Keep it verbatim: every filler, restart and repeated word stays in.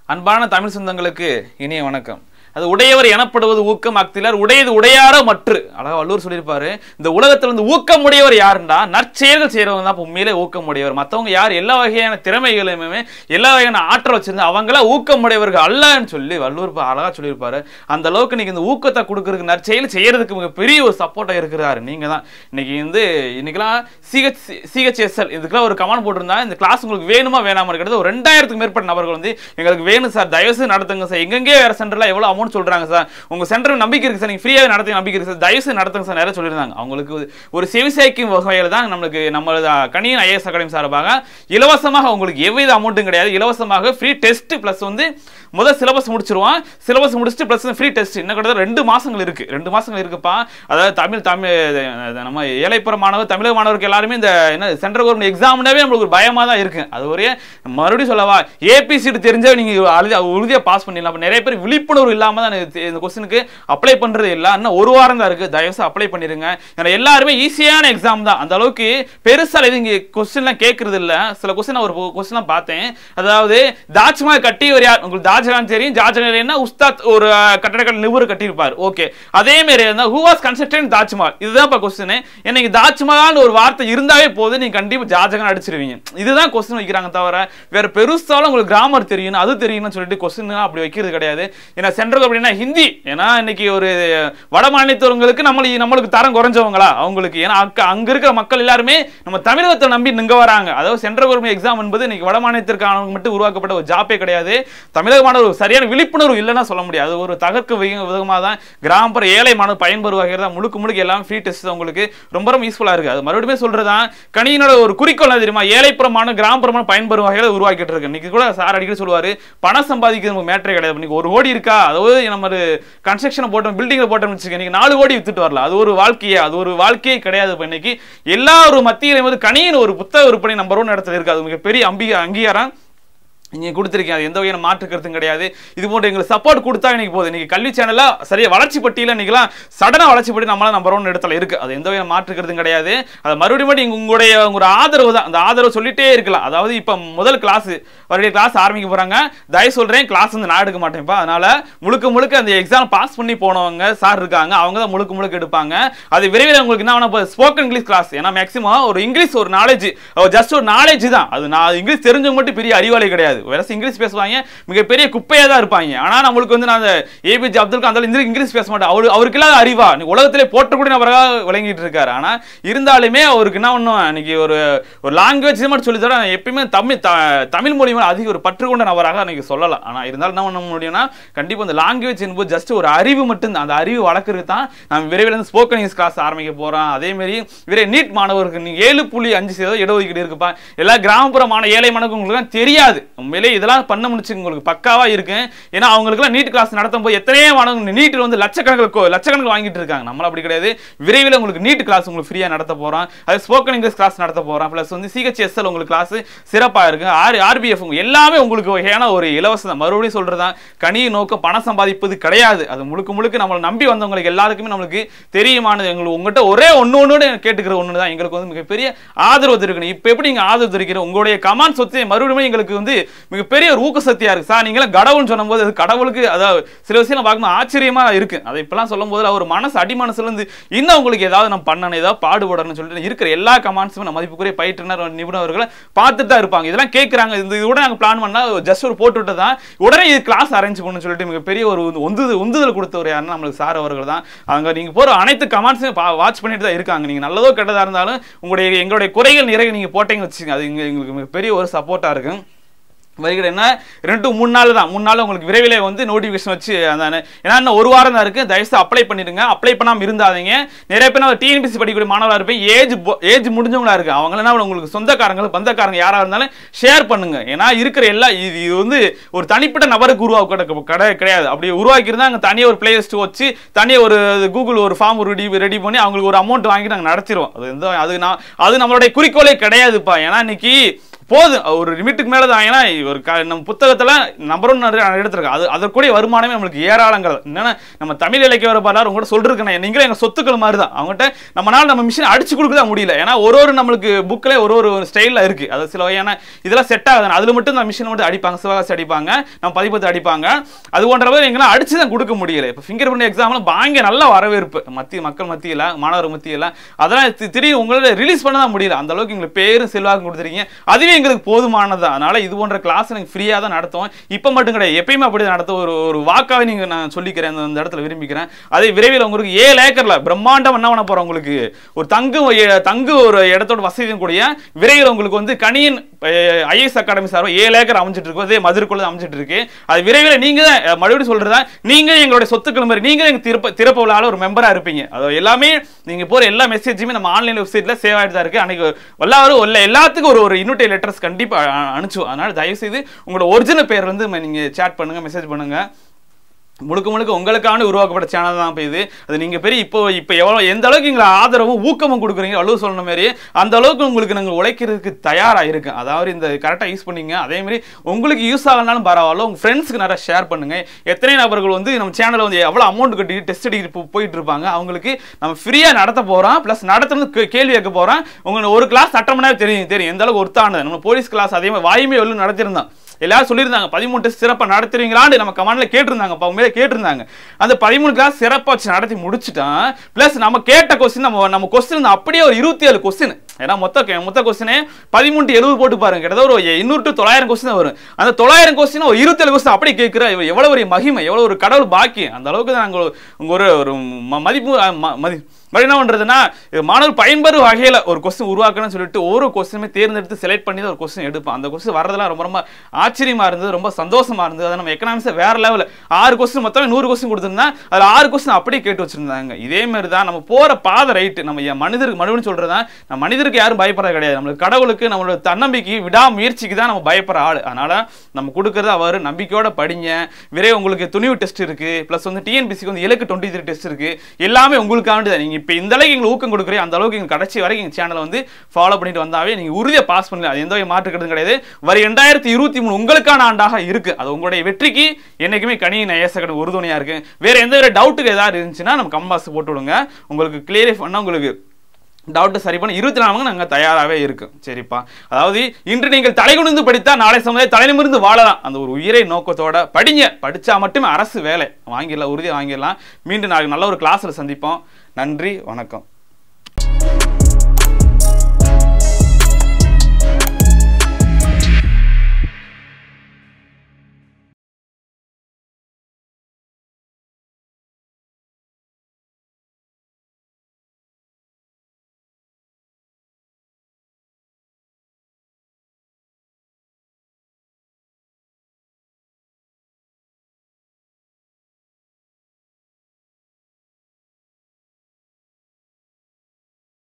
அன்பான தமிழ் சொந்தங்களுக்கு இனிய வணக்கம். அது உடையவர் எனப்படுவது ஊக்கம் அக்திலர் உடையது உடையாரோ மற்று அழகா வள்ளுவர் சொல்லியிருப்பாரு. இந்த உலகத்துல வந்து ஊக்கம் உடையவர் யாருண்டா நற்செயல்கள் செய்யறவங்க தான் உண்மையிலே ஊக்கம் உடையவர். மற்றவங்க யார் எல்லா வகையான திறமைகளுமே எல்லா வகையான ஆற்றல் வச்சிருந்தா அவங்களா ஊக்கம் உடையவர்கள் அல்லன்னு சொல்லி வள்ளுவர் அழகா சொல்லியிருப்பாரு. அந்த அளவுக்கு இன்னைக்கு இந்த ஊக்கத்தை கொடுக்கறதுக்கு நற்செயல் செய்யறதுக்கு மிக பெரிய ஒரு சப்போர்ட்டா இருக்கிறாரு நீங்க தான். இன்னைக்கு வந்து இன்னைக்கெல்லாம் சிஹெச் சிஹெச்எஸ்எல் இதுக்கெல்லாம் ஒரு கமெண்ட் போட்டிருந்தா இந்த கிளாஸ் உங்களுக்கு வேணுமா வேணாமா இருக்கிறது ஒரு ரெண்டாயிரத்துக்கு மேற்பட்ட நபர்கள் வந்து எங்களுக்கு வேணும் சார், தயவுசெய்து நடத்துங்க சார், எங்கெங்கே வேற சென்டர்ல எவ்வளவு அமௌண்ட் சொல்றாங்க சார், உங்க சென்டர் நம்பிக்கை இருக்கு சார், நீங்க ஃப்ரீயாக நடத்த நம்பிக்கை இருக்கு சார், தயவுசெய்து நடத்துங்க சார் நிறைய சொல்லியிருந்தாங்க. அவங்களுக்கு ஒரு செவிசாய்க்கும் வகையில் தான் நம்மளுக்கு நம்மளது கணியன் ஐஏஎஸ் அகாடமி சார்பாக இலவசமாக உங்களுக்கு எவ்வித அமௌண்ட்டும் கிடையாது, இலவசமாக ஃப்ரீ டெஸ்ட் பிளஸ் வந்து முதல் சிலபஸ் முடிச்சிருவோம், சிலபஸ் முடிச்சுட்டு பிளஸ் ஃப்ரீ டெஸ்ட் இன்னும் கிட்டத்தட்ட ரெண்டு மாசங்கள் இருக்கு ரெண்டு மாசங்கள் இருக்குப்பா. அதாவது தமிழ் தமிழ் நம்ம ஏழைப்புற மாணவர் தமிழக மாணவருக்கு எல்லாருமே இந்த என்ன சென்ட்ரல் கவர்மெண்ட் எக்ஸாம்னாவே நம்மளுக்கு ஒரு பயமா தான் இருக்கு. அது ஒரு மறுபடியும் சொல்லவா ஏபிசிடி தெரிஞ்சா நீங்க உறுதியா பாஸ் பண்ணிடலாம். நிறைய பேர் விழிப்புணர்வு இல்லாம தான் இந்த கொஸ்டினுக்கு அப்ளை பண்றது இல்ல. இன்னும் ஒரு வாரம் தான் இருக்கு, தயவுசெய்து அப்ளை பண்ணிருங்க. ஏன்னா எல்லாருமே ஈஸியான எக்ஸாம் தான், அந்த அளவுக்கு பெருசா இது இங்க கொஸ்டின்லாம் கேட்கறது இல்ல. சில கொஸ்டின் ஒரு கொஸ்டின் பார்த்தேன், அதாவது தாஜ்மஹால் கட்டியவர் யார் உங்களுக்கு தாஜ்மஹால் தெரியும், தாஜ்மஹால் என்ன உஸ்தாத் ஒரு கட்டடக்கலை நிபுணர் கட்டியிருப்பார். ஓகே, அதே மாதிரி ஹூ வாஸ் கன்ஸ்ட்ரக்டட் தாஜ்மஹால் இதுதான் கொஸ்டின். எனக்கு தாஜ்மஹால் ஒரு வார்த்தை இருந்தாவே போது நீங்க கண்டிப்பா ஜாஜகான் அடிச்சிருவீங்க. இதுதான் கொஸ்டின் வைக்கிறாங்க தவிர வேற பெருசாலும் உங்களுக்கு கிராமர் தெரியும் அது தெரியும்னு சொல்லிட்டு கொஸ்டின் அப்படி வைக்கிறது கிடையாது. ஏன்னா சென்ட்ரல் அப்படின்னா ஹிந்தி, ஏன்னா இன்னைக்கு ஒரு வட மாநிலத்தவங்களுக்கு நம்மளுக்கு நம்மளுக்கு தரம் குறைஞ்சவங்களா அவங்களுக்கு, ஏன்னா அங்க இருக்கிற மக்கள் எல்லாருமே நம்ம தமிழகத்தை நம்பி நிங்க வராங்க. அதாவது சென்ட்ரல் கவர்மெண்ட் எக்ஸாம் என்பது இன்னைக்கு வட மாநிலத்திற்கான மட்டும் உருவாக்கப்பட்ட ஒரு ஜாப்பே கிடையாது. தமிழக மாணவர் சரியான விழிப்புணர்வு இல்லைன்னா சொல்ல முடியாது. ஒரு தகர்க்க விதமாக தான் கிராமப்புற ஏழை மாணவர் பயன்பெறுவாங்க தான் முழுக்க முழுக்க எல்லாம் ஃப்ரீ டெஸ்ட் உங்களுக்கு ரொம்ப ரொம்ப யூஸ்ஃபுல்லா இருக்கு. அது மறுபடியும் சொல்றதான் கணியனோட ஒரு குறிக்கோள் தெரியுமா, ஏழைப்புறமான கிராமப்புறமான பயன்பெறும் வகையில் உருவாக்கிட்டு இருக்கு. இன்னைக்கு கூட சார் அடிக்கடி சொல்லுவாரு பணம் சம்பாதிக்கிறது நமக்கு மேட்டரே கிடையாது. ஒரு கோடி இருக்கா, அதாவது நம்ம கன்ஸ்ட்ரக்ஷன் போட்டோம் பில்டிங்ல போட்டோம் வச்சுக்க நாலு கோடி வித்துட்டு வரலாம், அது ஒரு வாழ்க்கையே அது ஒரு வாழ்க்கையே கிடையாது. இன்னைக்கு எல்லா ஒரு மத்தியிலும் கணியன் ஒரு புத்தக விற்பனை நம்பர் ஒன் இடத்துல இருக்கு, அது மிகப்பெரிய அம்பிகை அங்கீகாரம் நீங்க கொடுத்துருக்கீங்க. அது எந்த வகையான மாற்று கருத்தும் கிடையாது. இது போன்ற எங்களுக்கு சப்போர்ட் கொடுத்தா இன்னைக்கு போகுது. இன்னைக்கு கல்வி சேனல்ல சரியா வளர்ச்சி பட்டியல இன்னைக்கெல்லாம் சடனா வளர்ச்சி பட்டி நம்மளால நம்பர் ஒன் இடத்துல இருக்கு, அது எந்த வகையான மாற்று கருத்தும் கிடையாது. அது மறுபடியும் உங்களுடைய ஒரு ஆதரவு தான், அந்த ஆதரவு சொல்லிட்டே இருக்கலாம். அதாவது இப்ப முதல் கிளாஸ் வருடைய கிளாஸ் ஆரம்பிக்க போறாங்க, தயவு சொல்றேன் கிளாஸ் வந்து நான் எடுக்க மாட்டேன்ப்பா. அதனால முழுக்க முழுக்க அந்த எக்ஸாம் பாஸ் பண்ணி போனவங்க சார் இருக்காங்க, அவங்க தான் முழுக்க முழுக்க எடுப்பாங்க. அது விரைவில் உங்களுக்கு என்ன ஸ்போக்கன் இங்கிலீஷ் கிளாஸ், ஏன்னா மேக்ஸிமம் ஒரு இங்கிலீஷ் ஒரு நாலேஜ் ஜஸ்ட் ஒரு நாலேஜ் தான், அது நான் இங்கிலீஷ் தெரிஞ்சவங்க மட்டும் பெரிய அறிவாளி கிடையாது. இங்கிலீஷ் பேசுவாங்க மிகப்பெரிய குப்பையா தான் இருப்பாங்க. ஆனா நம்மளுக்கு வந்து நான் ஏபிஜே அப்துல் கலாம் அந்த இங்கிலீஷ் பேச மாட்டேன், அவரு அவருக்கு இல்லாத அறிவா உலகத்திலே போற்றக்கூடிய நபராக விளங்கிட்டு இருக்காரு. ஆனா இருந்தாலுமே அவருக்கு என்ன ஒண்ணும் இன்னைக்கு ஒரு ஒரு லாங்குவேஜ் மட்டும் சொல்லி தர எப்பயுமே தமிழ் தமிழ் மொழி மேல அதிக ஒரு பற்று கொண்ட நபராக இன்னைக்கு சொல்லலாம். ஆனா இருந்தாலும் என்ன பண்ண முடியும்னா கண்டிப்பா இந்த லாங்குவேஜ் என்பது ஜஸ்ட் ஒரு அறிவு மட்டும் தான், அந்த அறிவு வளர்க்கறதுக்கு தான் நம்ம விரைவில் ஸ்போக்கன் இங்கிலீஷ் கிளாஸ் ஆரம்பிக்க போறோம். அதே மாதிரி விரை நீட் மாணவருக்கு நீங்க ஏழு புள்ளி அஞ்சு சதவீதம் இடஒதுக்கீடு இருக்குப்பா. எல்லா கிராமப்புற மாணவ ஏழை மாணவர்களுக்கு உங்களுக்கு தெரியாது, உண்மையிலே இதெல்லாம் பண்ண முடிச்சு உங்களுக்கு பக்காவா இருக்கு. ஏன்னா அவங்களுக்கு நீட் கிளாஸ் நடத்தும் போது எத்தனையோ மாணவர்கள் நீட் வந்து லட்சக்கணக்கில் லட்சக்கணக்கில் வாங்கிட்டு இருக்காங்க. நம்மள அப்படி கிடையாது, விரைவில் உங்களுக்கு நீட் கிளாஸ் உங்களுக்கு ஃப்ரீயா நடத்த போறோம், அது ஸ்போக்கன் இங்கிலீஷ் கிளாஸ் நடத்த போறோம். பிளஸ் வந்து சிஹெச்எஸ்எல் உங்களுக்கு கிளாஸ் சிறப்பா இருக்கு, ஆர்பிஎஃப் எல்லாமே உங்களுக்கு வகையான ஒரு இலவசம். மறுபடியும் சொல்றதா கணிய நோக்கம் பணம் சம்பாதிப்பது கிடையாது, அது முழுக்க முழுக்க நம்மளை நம்பி வந்தவங்களுக்கு எல்லாருக்குமே நம்மளுக்கு தெரியுமானது. எங்களுக்கு உங்ககிட்ட ஒரே ஒன்னு ஒன்னு கேட்டுக்கிற ஒன்று தான், எங்களுக்கு வந்து மிகப்பெரிய ஆதரவு இருக்கணும். இப்ப எப்படி நீங்க ஆதரவு தெரிவிக்கிற உங்களுடைய கமெண்ட் சொத்து மறுபடியும் எங்களுக்கு வந்து மிகப்பெரிய ஒரு ஊக்க சக்தியா இருக்கு சார். நீங்க கடவுள்னு சொல்லும் போது கடவுளுக்கு அதாவது சில விஷயம் பார்க்கும்போது ஆச்சரியமா இருக்கு. அதை இப்பெல்லாம் சொல்லும் போது ஒரு மனசு அடி மனசுல இருந்து இன்னும் உங்களுக்கு ஏதாவது நம்ம பண்ணணும் ஏதாவது பாடுபடணும்னு சொல்லிட்டு இருக்கிற எல்லா கமெண்ட்ஸுமே நம்ம மதிப்புக்குரிய பயிற்றுனர் நிபுணர்களை பார்த்துட்டு தான் இருப்பாங்க. இதெல்லாம் கேட்கறாங்க, இது கூட நாங்க பிளான் பண்ணா ஜஸ்ட் ஒரு போட்டு விட்டு தான் உடனே இது கிளாஸ் அரேஞ்ச் பண்ணணும்னு சொல்லிட்டு மிகப்பெரிய ஒரு உந்துதல் உந்துதல் கொடுத்தவர் யாருன்னா நம்மளுக்கு சார் அவர்கள் தான். அங்க நீங்க போற அனைத்து கமெண்ட்ஸும் வாட்ச் பண்ணிட்டு தான் இருக்காங்க. நீங்க நல்லதோ கெட்டதா இருந்தாலும் உங்களுடைய எங்களுடைய குறைகள் நிறைய நீங்க போட்டீங்கன்னு வச்சுங்க, அது எங்களுக்கு மிகப்பெரிய ஒரு சப்போர்ட்டா இருக்கும். வருகிற என்ன ரெண்டு மூணு நாள் தான் மூணு நாள் உங்களுக்கு விரைவில் வந்து நோட்டிஃபிகேஷன் வச்சு அதானே, ஏன்னா ஒரு வாரம் தான் இருக்கு, தயவுசெய்து அப்ளை பண்ணிடுங்க. அப்ளை பண்ணாமல் இருந்தாதீங்க. நிறைய பேர் டிஎன்பிஎஸ்சி படிக்கக்கூடிய மாணவராக இருப்பேன், ஏஜ் ஏஜ் முடிஞ்சவங்களா இருக்கு, அவங்க என்ன உங்களுக்கு சொந்தக்காரங்க பந்தக்காரங்க யாராக இருந்தாலும் ஷேர் பண்ணுங்க. ஏன்னா இருக்கிற எல்லா இது இது வந்து ஒரு தனிப்பட்ட நபருக்கு உருவாக்க கடை கிடையாது. அப்படி உருவாக்கியிருந்தா அங்கே தனியாக ஒரு பிளே லிஸ்ட் வச்சு தனியாக ஒரு கூகுள் ஒரு ஃபார்ம் ரெடி ரெடி பண்ணி அவங்களுக்கு ஒரு அமௌண்ட் வாங்கி நாங்கள் நடத்திடுவோம். அது எந்த அது நான் அது நம்மளுடைய குறிக்கோளே கிடையாதுப்பா. ஏன்னா இன்னைக்கு போதும் ஒரு லிமிட்டுக்கு மேலே தான். ஏன்னா ஒரு நம்ம புத்தகத்தில் நம்பர் ஒன் எடுத்திருக்கோம். அது அதற்குரிய வருமானமே நம்மளுக்கு ஏராளங்கள். என்னன்னா நம்ம தமிழ் இலக்கிய வரலாறு உங்கள்கிட்ட சொல்லிருக்கேன், நீங்களே எங்கள் சொத்துக்கள் மாதிரி தான். அவங்ககிட்ட நம்மளால நம்ம மிஷின் அடிச்சு கொடுக்க முடியல. ஏன்னா ஒரு ஒரு நம்மளுக்கு புக்கில் ஒரு ஒரு ஸ்டைலில் இருக்கு. அது சில வகையான இதெல்லாம் செட் ஆகுது. அதில் மட்டும் இந்த மிஷினை மட்டும் அடிப்பாங்க, சிவகாசி அடிப்பாங்க, நம்ம பதிப்பத்தை அடிப்பாங்க. அது போன்றவை எங்களால் அடிச்சு தான் கொடுக்க முடியல. இப்போ ஃபிங்கர் பிரிண்ட் எக்ஸாம்ல பயங்கர நல்ல வரவேற்பு மத்திய மக்கள் மத்தியில், மாணவர் மத்தியில். அதெல்லாம் திடீர்னு உங்களால் ரிலீஸ் பண்ண தான் முடியல. அந்த அளவுக்கு எங்களுக்கு பேரும் செல்வாக்கு கொடுத்துருக்கீங்க. அதுவே எங்களுக்கு போதுமானது. அதனால இது போன்ற கிளாஸ் எனக்கு ஃப்ரீயாக தான் நடத்துவோம். இப்போ மட்டும் கிடையாது, எப்பயுமே அப்படி நடத்த ஒரு ஒரு வாக்காக நீங்க நான் சொல்லிக்கிறேன், அந்த இடத்துல விரும்பிக்கிறேன். அதே விரைவில் உங்களுக்கு ஏழு ஏக்கர்ல பிரம்மாண்டம் என்ன பண்ண போறோம், உங்களுக்கு ஒரு தங்கு தங்கு ஒரு இடத்தோட வசதியும் கூடிய விரைவில் உங்களுக்கு வந்து கனியன் ஐஏஎஸ் அகாடமி சார்பாக ஏழு ஏக்கர் அமைஞ்சிட்டு இருக்கும். அதே மதுரைக்குள்ள அமைஞ்சிட்டு இருக்கு. அது விரைவில் நீங்க மறுபடியும் சொல்றதா, நீங்க எங்களுடைய சொத்துக்கள் மாதிரி நீங்க எங்க திறப்ப திறப்பு விழாவில் ஒரு மெம்பரா இருப்பீங்க. அது எல்லாமே நீங்க போற எல்லா மெசேஜுமே நம்ம ஆன்லைன் வெப்சைட்ல சேவ் ஆகிட்டு தான் இருக்கு. அன்னைக்கு எல்லாரும் எல்லாத்துக்கும் ஒரு ஒரு இன்விடேஷன் லெட்டர்ஸ் கண்டிப்பா அனுப்பிச்சு. அதனால தயவு செய்து உங்களோட ஒரிஜினல் பேர் வந்து நீங்க சேட் பண்ணுங்க, மெசேஜ் பண்ணுங்க. முழுக்க முழுக்க உங்களுக்கான உருவாக்கப்பட்ட சேனல் தான் இது. அது நீங்க பெரிய இப்போ இப்போ எவ்வளோ எந்த அளவுக்கு எங்களை ஆதரவும் ஊக்கமும் கொடுக்குறீங்க, வள்ளுவர் சொன்ன மாதிரி அந்த அளவுக்கு உங்களுக்கு நாங்கள் உழைக்கிறதுக்கு தயாராக இருக்கு. அதாவது இந்த கரெக்டாக யூஸ் பண்ணிங்க. அதே மாதிரி உங்களுக்கு யூஸ் ஆகலனாலும் பரவாயில்ல, உங்கள் ஃப்ரெண்ட்ஸுக்கு நிறைய ஷேர் பண்ணுங்க. எத்தனை நபர்கள் வந்து நம்ம சேனலில் வந்து எவ்வளோ அமௌண்ட் கட்டி டெஸ்ட் அடிக்க போயிட்டு இருப்பாங்க, அவங்களுக்கு நம்ம ஃப்ரீயாக நடத்த போகிறோம். ப்ளஸ் நடத்துறது கேள்வி கேட்க போகிறோம். உங்களுக்கு ஒரு கிளாஸ் அட்டன் பண்ணாவே தெரியும் தெரியும் எந்த அளவுக்கு ஒருத்தானது. நம்ம போலீஸ் கிளாஸ் அதே மாதிரி வாயுமே எவ்வளோ நடத்திருந்தோம். எல்லாரும் சொல்லியிருந்தாங்க பதிமூணு டெஸ்ட் சிறப்பாக நடத்துறீங்களான்னு நம்ம கமெண்ட்ல கேட்டிருந்தாங்க. உண்மையிலே கேட்டிருந்தாங்க. அந்த பதிமூணு கிளாஸ் சிறப்பாக வச்சு நடத்தி முடிச்சுட்டான். பிளஸ் நம்ம கேட்ட கொஸ்டின் நம்ம நம்ம கொஸ்டின் அப்படியே ஒரு இருபத்தி ஏழு கொஸ்டின். ஏன்னா மொத்த மொத்த கொஸ்டினே பதிமூணு எழுபது போட்டு பாருங்க, கிட்டத்தட்ட ஒரு எண்ணூறு டு தொள்ளாயிரம் கொஸ்டின் வரும். அந்த தொள்ளாயிரம் கொஸ்டின் ஒரு இருபத்தி ஏழு கொஸ்டின் அப்படி கேட்கிற எவ்வளவு ஒரு மகிமை, எவ்வளவு ஒரு கடவுள் பாக்கி. அந்த அளவுக்கு தான் நாங்கள் உங்க ஒரு ஒரு மதிப்பு மதி என்ன பண்றதுன்னா மாணவர் பயன்பெறும் வகையில ஒரு கொஸ்டின் உருவாக்கணும்னு சொல்லிட்டு ஒரு கொஸ்டினுமே தேர்ந்தெடுத்து செலக்ட் பண்ணி தான் ஒரு கொஸ்டின் எடுப்போம். அந்த கொஸ்டின் வரதெல்லாம் ரொம்ப ரொம்ப ஆச்சரியமா இருந்தது, ரொம்ப சந்தோஷமா இருந்தது. அதை நம்ம எக்கனாமிக்ஸ் வேற லெவல் ஆறு கொஸ்டின் மொத்தமே நூறு கொஸ்டின் கொடுத்திருந்தா அதுல ஆறு கொஸ்டின் அப்படியே கேட்டு வச்சிருந்தாங்க. இதே மாதிரி தான் நம்ம போற பாதை ரைட்டு. நம்ம மனிதருக்கு மனுவன் சொல்றதா, நம்ம மனிதருக்கு யாரும் பயப்படுறது கிடையாது. நம்மளுக்கு கடவுளுக்கு நம்மளோட தன்னம்பிக்கை விடாமுயற்சிக்கு தான் நம்ம பயப்படுற ஆள். அதனால நம்ம கொடுக்கறது அவர் நம்பிக்கையோட படிங்க. விரைவு உங்களுக்கு துணிவு டெஸ்ட் இருக்கு, பிளஸ் வந்து டிஎன்பிஎஸ்சிக்கு வந்து இலக்கு டுவெண்ட்டி த்ரீ டெஸ்ட் இருக்கு. எல்லாமே உங்களுக்காண்டி தான். நீங்க இப்போ இந்த அளவுக்கு எங்களுக்கு ஊக்கம் கொடுக்குறீங்க, அந்த அளவுக்கு எங்க கடைசி வரைக்கும் எங்க சேனலை வந்து ஃபாலோ பண்ணிட்டு வந்தாவே நீங்க உறுதியை பாஸ் பண்ணல. அது எந்த வகை மாற்றுக்கிறது கிடையாது. வர இரண்டாயிரத்தி இருபத்தி மூணு உங்களுக்கான ஆண்டாக இருக்கு. அது உங்களுடைய வெற்றிக்கு என்னைக்குமே கணியன் ஐஏஎஸ் அகாடமி உறுதுணையா இருக்கு. வேற எந்த ஒரு டவுட்டுக்கு ஏதாவது இருந்துச்சுன்னா நம்ம கமெண்ட் பாக்ஸ் போட்டு விடுங்க. உங்களுக்கு கிளியரிஃபை பண்ண உங்களுக்கு டவுட் சரி பண்ண இருபத்தி நாலு மணி நாங்கள் தயாராகவே இருக்கும். சரிப்பா, அதாவது இன்று நீங்கள் தலைகுனிந்து படித்தா நாளை சமுதாயம் தலைநிமிர்ந்து வாழலாம். அந்த ஒரு உயிரை நோக்கத்தோட படிங்க. படிச்சா மட்டுமே அரசு வேலை வாங்கிடலாம், உறுதியாக வாங்கிடலாம். மீண்டும் நாளைக்கு நல்ல ஒரு கிளாஸில் சந்திப்போம். நன்றி, வணக்கம்.